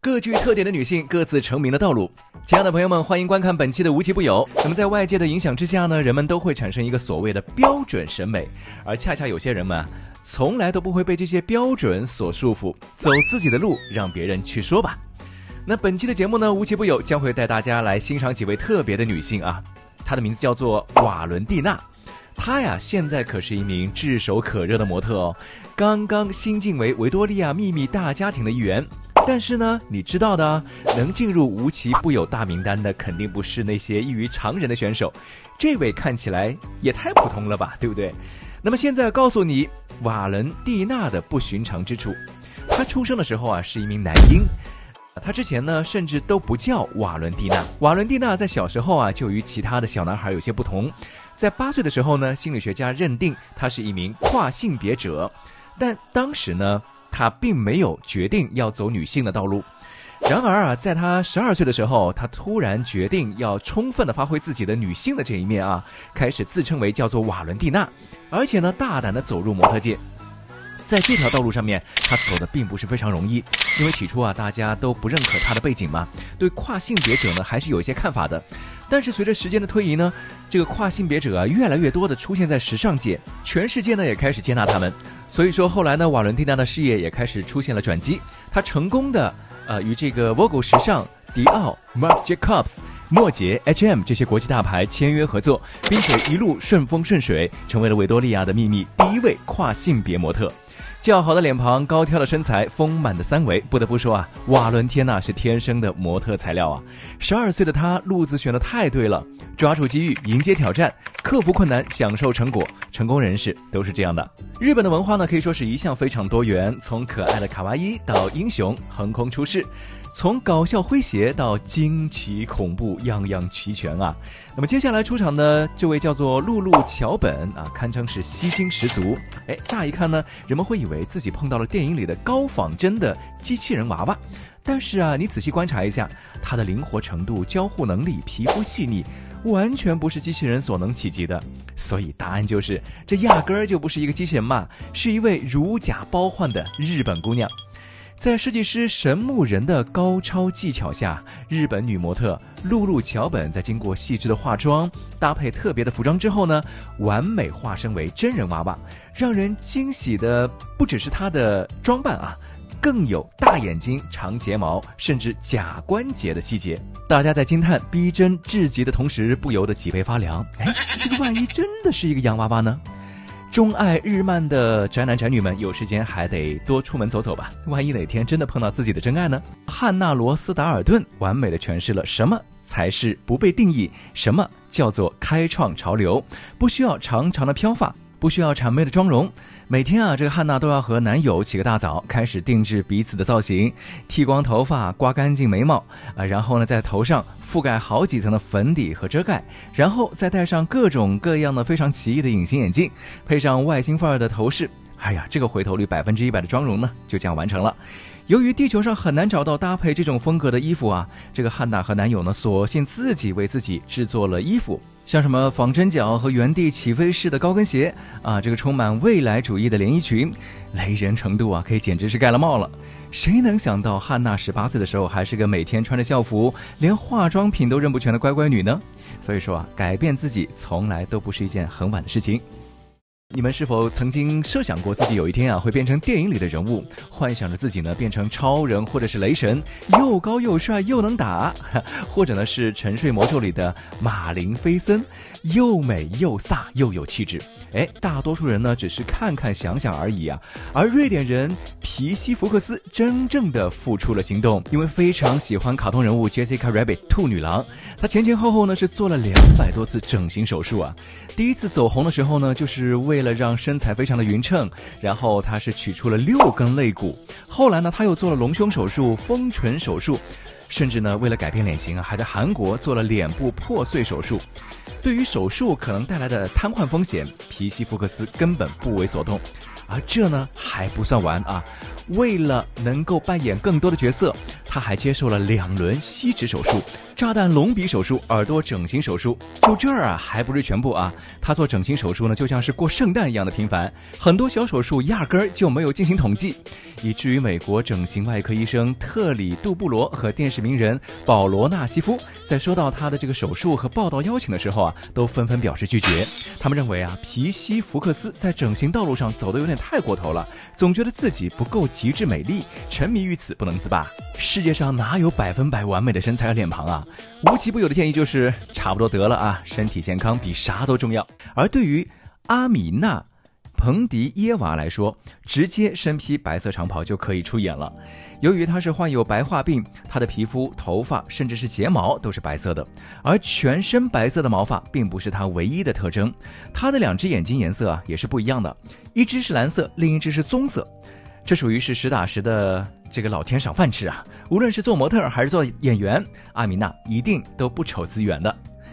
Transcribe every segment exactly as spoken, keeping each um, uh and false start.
各具特点的女性各自成名的道路。亲爱的朋友们，欢迎观看本期的无奇不有。那么在外界的影响之下呢，人们都会产生一个所谓的标准审美，而恰恰有些人们啊，从来都不会被这些标准所束缚，走自己的路，让别人去说吧。那本期的节目呢，无奇不有将会带大家来欣赏几位特别的女性啊，她的名字叫做瓦伦蒂娜。她呀，现在可是一名炙手可热的模特哦，刚刚新晋为维多利亚秘密大家庭的一员。但是呢，你知道的，能进入无奇不有大名单的，肯定不是那些异于常人的选手。这位看起来也太普通了吧，对不对？那么现在告诉你，瓦伦蒂娜的不寻常之处。她出生的时候啊，是一名男婴。她之前呢，甚至都不叫瓦伦蒂娜。瓦伦蒂娜在小时候啊，就与其他的小男孩有些不同。在八岁的时候呢，心理学家认定她是一名跨性别者，但当时呢，她并没有决定要走女性的道路。然而啊，在她十二岁的时候，她突然决定要充分的发挥自己的女性的这一面啊，开始自称为叫做瓦伦蒂娜，而且呢，大胆的走入模特界。在这条道路上面，他走的并不是非常容易，因为起初啊，大家都不认可他的背景嘛，对跨性别者呢还是有一些看法的。但是随着时间的推移呢，这个跨性别者啊越来越多的出现在时尚界，全世界呢也开始接纳他们。所以说后来呢，瓦伦蒂娜的事业也开始出现了转机，他成功的呃与这个 Vogue 时尚、迪奥、Marc Jacobs、莫杰、H and M 这些国际大牌签约合作，并且一路顺风顺水，成为了维多利亚的秘密第一位跨性别模特。较好的脸庞，高挑的身材，丰满的三围，不得不说啊，瓦伦蒂娜是天生的模特材料啊！十二岁的她，路子选得太对了，抓住机遇，迎接挑战，克服困难，享受成果。成功人士都是这样的。日本的文化呢，可以说是一向非常多元，从可爱的卡哇伊到英雄横空出世，从搞笑诙谐到惊奇恐怖，样样齐全啊！那么接下来出场的这位叫做露露桥本啊，堪称是吸睛十足。哎，乍一看呢，人们会以为自己碰到了电影里的高仿真的机器人娃娃，但是啊，你仔细观察一下，她的灵活程度、交互能力、皮肤细腻，完全不是机器人所能企及的。所以答案就是，这压根儿就不是一个机器人嘛，是一位如假包换的日本姑娘。在设计师神木人的高超技巧下，日本女模特露露桥本在经过细致的化妆搭配特别的服装之后呢，完美化身为真人娃娃。让人惊喜的不只是她的装扮啊，更有大眼睛、长睫毛，甚至假关节的细节。大家在惊叹逼真至极的同时，不由得脊背发凉。哎，这个万一真的是一个洋娃娃呢？钟爱日漫的宅男宅女们，有时间还得多出门走走吧，万一哪天真的碰到自己的真爱呢？汉娜罗斯达尔顿完美的诠释了什么才是不被定义，什么叫做开创潮流，不需要长长的飘发，不需要谄媚的妆容。每天啊，这个汉娜都要和男友起个大早，开始定制彼此的造型，剃光头发，刮干净眉毛啊，然后呢，在头上覆盖好几层的粉底和遮盖，然后再戴上各种各样的非常奇异的隐形眼镜，配上外星范儿的头饰。哎呀，这个回头率百分之一百的妆容呢，就这样完成了。由于地球上很难找到搭配这种风格的衣服啊，这个汉娜和男友呢，索性自己为自己制作了衣服。像什么仿真脚和原地起飞式的高跟鞋啊，这个充满未来主义的连衣裙，雷人程度啊，可以简直是盖了帽了。谁能想到汉娜十八岁的时候还是个每天穿着校服，连化妆品都认不全的乖乖女呢？所以说啊，改变自己从来都不是一件很晚的事情。你们是否曾经设想过自己有一天啊会变成电影里的人物，幻想着自己呢变成超人或者是雷神，又高又帅又能打，或者呢是沉睡魔咒里的马林菲森，又美又飒又有气质。哎，大多数人呢只是看看想想而已啊，而瑞典人皮西福克斯真正的付出了行动，因为非常喜欢卡通人物 Jessica Rabbit 兔女郎，他前前后后呢是做了两百多次整形手术啊。第一次走红的时候呢，就是为了让身材非常的匀称，然后他是取出了六根肋骨，后来呢他又做了隆胸手术、丰唇手术，甚至呢为了改变脸型啊，还在韩国做了脸部破碎手术。对于手术可能带来的瘫痪风险，皮西福克斯根本不为所动。而这呢还不算完啊，为了能够扮演更多的角色，他他还接受了两轮吸脂手术、炸弹隆鼻手术、耳朵整形手术。就这儿啊，还不是全部啊！他做整形手术呢，就像是过圣诞一样的频繁，很多小手术压根儿就没有进行统计，以至于美国整形外科医生特里杜布罗和电视名人保罗纳西夫在收到他的这个手术和报道邀请的时候啊，都纷纷表示拒绝。他们认为啊，皮西福克斯在整形道路上走得有点太过头了，总觉得自己不够极致美丽，沉迷于此不能自拔。世界上哪有百分百完美的身材和脸庞啊？无奇不有的建议就是差不多得了啊，身体健康比啥都重要。而对于阿米娜彭迪耶娃来说，直接身披白色长袍就可以出演了。由于她是患有白化病，她的皮肤、头发甚至是睫毛都是白色的，而全身白色的毛发并不是她唯一的特征。她的两只眼睛颜色啊也是不一样的，一只是蓝色，另一只是棕色。这属于是实打实的这个老天赏饭吃啊！无论是做模特还是做演员，阿米娜一定都不愁资源的。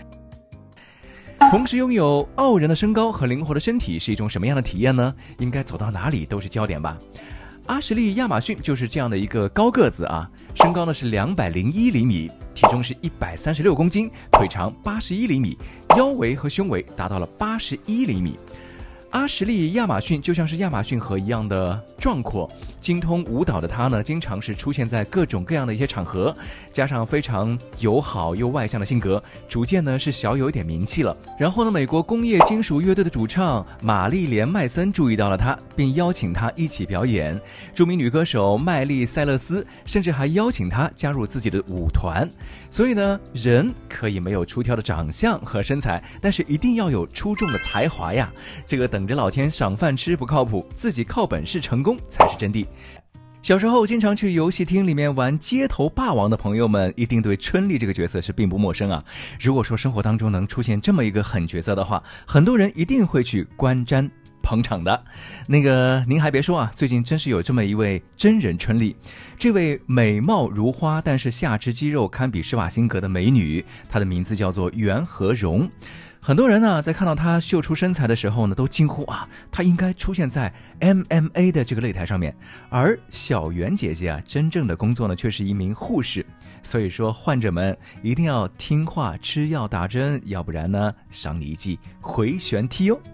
同时拥有傲人的身高和灵活的身体是一种什么样的体验呢？应该走到哪里都是焦点吧。阿什利·亚马逊就是这样的一个高个子啊，身高呢是两百零一厘米，体重是一百三十六公斤，腿长八十一厘米，腰围和胸围达到了八十一厘米。阿什利·亚马逊就像是亚马逊河一样的壮阔，精通舞蹈的他呢，经常是出现在各种各样的一些场合，加上非常友好又外向的性格，逐渐呢是小有一点名气了。然后呢，美国工业金属乐队的主唱玛丽莲·麦森注意到了他，并邀请他一起表演。著名女歌手麦莉·塞勒斯甚至还邀请他加入自己的舞团。所以呢，人可以没有出挑的长相和身材，但是一定要有出众的才华呀！这个等着老天赏饭吃不靠谱，自己靠本事成功才是真谛。小时候经常去游戏厅里面玩街头霸王的朋友们，一定对春丽这个角色是并不陌生啊。如果说生活当中能出现这么一个狠角色的话，很多人一定会去观瞻捧场的。那个您还别说啊，最近真是有这么一位真人春丽，这位美貌如花但是下肢肌肉堪比施瓦辛格的美女，她的名字叫做袁和荣。很多人呢在看到她秀出身材的时候呢，都惊呼啊，她应该出现在 M M A 的这个擂台上面。而小袁姐姐啊，真正的工作呢却是一名护士，所以说患者们一定要听话吃药打针，要不然呢赏你一记回旋踢哦。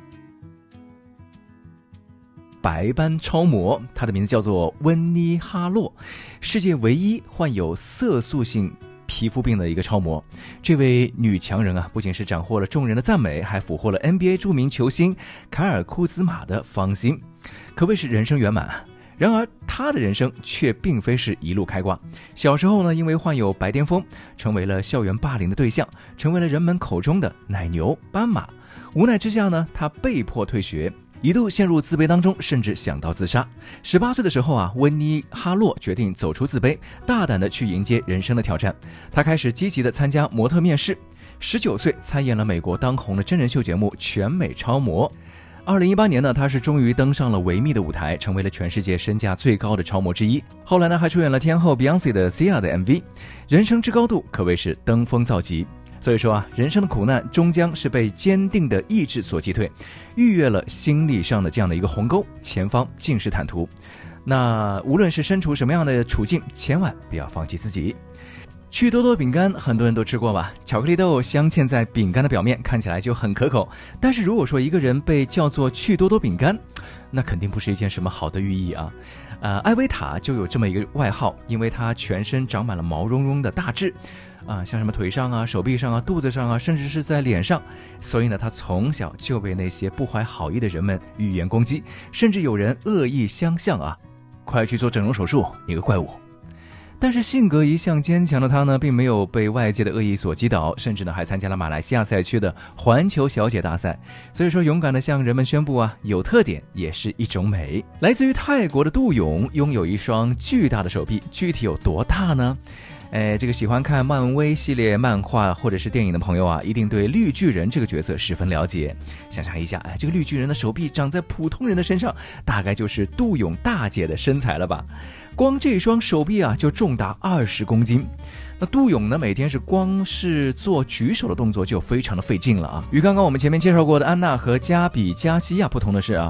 白斑超模，她的名字叫做温妮哈洛，世界唯一患有色素性皮肤病的一个超模。这位女强人啊，不仅是斩获了众人的赞美，还俘获了 N B A 著名球星凯尔库兹马的芳心，可谓是人生圆满。然而她的人生却并非是一路开挂。小时候呢，因为患有白癜风，成为了校园霸凌的对象，成为了人们口中的奶牛斑马。无奈之下呢，她被迫退学，一度陷入自卑当中，甚至想到自杀。十八岁的时候啊，温妮哈洛决定走出自卑，大胆的去迎接人生的挑战。她开始积极的参加模特面试，十九岁参演了美国当红的真人秀节目《全美超模》。二零一八年呢，她是终于登上了维密的舞台，成为了全世界身价最高的超模之一。后来呢，还出演了天后 Beyonce 的 Sia 的 M V， 人生之高度可谓是登峰造极。所以说啊，人生的苦难终将是被坚定的意志所击退，逾越了心理上的这样的一个鸿沟，前方尽是坦途。那无论是身处什么样的处境，千万不要放弃自己。趣多多饼干很多人都吃过吧，巧克力豆镶嵌在饼干的表面，看起来就很可口。但是如果说一个人被叫做趣多多饼干，那肯定不是一件什么好的寓意啊。呃，艾薇塔就有这么一个外号，因为她全身长满了毛茸茸的大痣啊，像什么腿上啊、手臂上啊、肚子上啊，甚至是在脸上，所以呢，他从小就被那些不怀好意的人们语言攻击，甚至有人恶意相向啊，快去做整容手术，你个怪物！但是性格一向坚强的他呢，并没有被外界的恶意所击倒，甚至呢还参加了马来西亚赛区的环球小姐大赛。所以说，勇敢的向人们宣布啊，有特点也是一种美。来自于泰国的杜勇拥有一双巨大的手臂，具体有多大呢？哎，这个喜欢看漫威系列漫画或者是电影的朋友啊，一定对绿巨人这个角色十分了解。想象一下，哎，这个绿巨人的手臂长在普通人的身上，大概就是杜勇大姐的身材了吧？光这双手臂啊，就重达二十公斤。那杜勇呢，每天是光是做举手的动作就非常的费劲了啊。与刚刚我们前面介绍过的安娜和加比加西亚不同的是啊，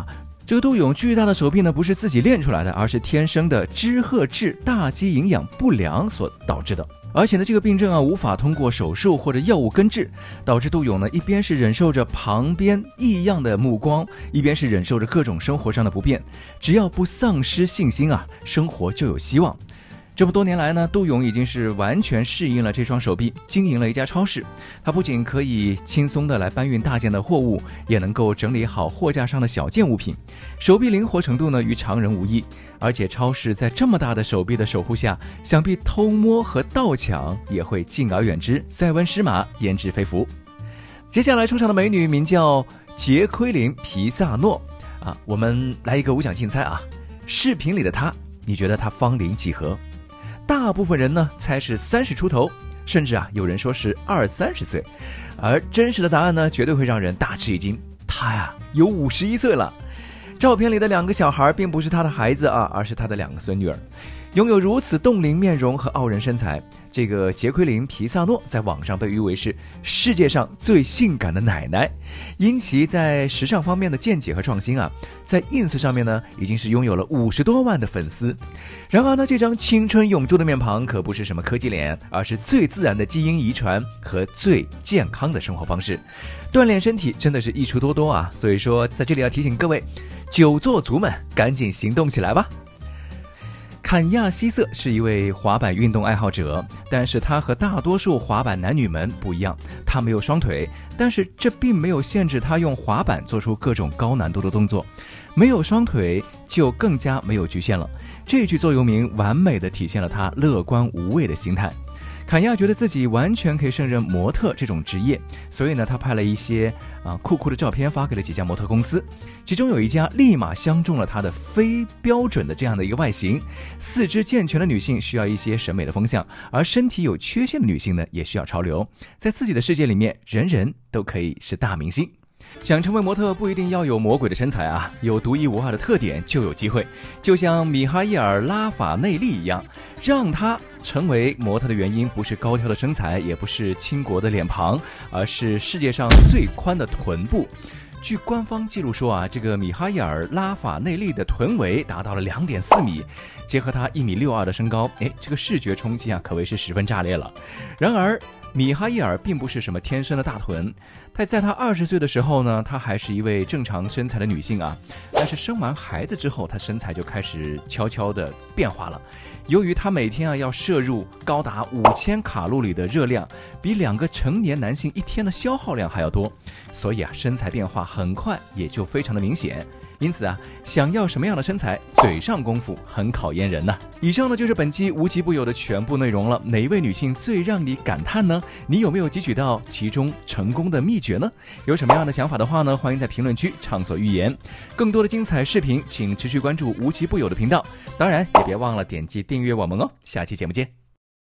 这个杜勇巨大的手臂呢，不是自己练出来的，而是天生的脂褐质大肌营养不良所导致的。而且呢，这个病症啊，无法通过手术或者药物根治，导致杜勇呢，一边是忍受着旁边异样的目光，一边是忍受着各种生活上的不便。只要不丧失信心啊，生活就有希望。这么多年来呢，杜勇已经是完全适应了这双手臂，经营了一家超市。他不仅可以轻松的来搬运大件的货物，也能够整理好货架上的小件物品，手臂灵活程度呢与常人无异。而且超市在这么大的手臂的守护下，想必偷摸和盗抢也会敬而远之，塞翁失马焉知非福。接下来出场的美女名叫杰奎琳·皮萨诺啊，我们来一个五奖竞猜啊，视频里的她，你觉得她芳龄几何？大部分人呢猜是三十出头，甚至啊有人说是二三十岁，而真实的答案呢绝对会让人大吃一惊，他呀有五十一岁了。照片里的两个小孩并不是他的孩子啊，而是他的两个孙女儿。拥有如此冻龄面容和傲人身材，这个杰奎琳·皮萨诺在网上被誉为是世界上最性感的奶奶。因其在时尚方面的见解和创新啊，在 ins 上面呢已经是拥有了五十多万的粉丝。然而呢，这张青春永驻的面庞可不是什么科技脸，而是最自然的基因遗传和最健康的生活方式。锻炼身体真的是益处多多啊，所以说在这里要提醒各位久坐族们赶紧行动起来吧。坎亚希瑟是一位滑板运动爱好者，但是他和大多数滑板男女们不一样，他没有双腿，但是这并没有限制他用滑板做出各种高难度的动作。没有双腿就更加没有局限了，这句座右铭完美地体现了他乐观无畏的心态。坎亚觉得自己完全可以胜任模特这种职业，所以呢，他拍了一些啊酷酷的照片发给了几家模特公司，其中有一家立马相中了他的非标准的这样的一个外形。四肢健全的女性需要一些审美的风向，而身体有缺陷的女性呢，也需要潮流。在自己的世界里面，人人都可以是大明星。想成为模特不一定要有魔鬼的身材啊，有独一无二的特点就有机会。就像米哈伊尔·拉法内利一样，让他成为模特的原因不是高挑的身材，也不是倾国的脸庞，而是世界上最宽的臀部。据官方记录说啊，这个米哈伊尔·拉法内利的臀围达到了 两点四米，结合他一米六二的身高，哎，这个视觉冲击啊可谓是十分炸裂了。然而米哈伊尔并不是什么天生的大臀，他在他二十岁的时候呢，她还是一位正常身材的女性啊，但是生完孩子之后，她身材就开始悄悄的变化了。由于她每天啊要摄入高达五千卡路里的热量，比两个成年男性一天的消耗量还要多，所以啊身材变化很快也就非常的明显。因此啊，想要什么样的身材，嘴上功夫很考验人呐。以上呢就是本期无奇不有的全部内容了。哪一位女性最让你感叹呢？你有没有汲取到其中成功的秘诀呢？有什么样的想法的话呢，欢迎在评论区畅所欲言。更多的精彩视频，请持续关注无奇不有的频道。当然，也别忘了点击订阅我们哦。下期节目见。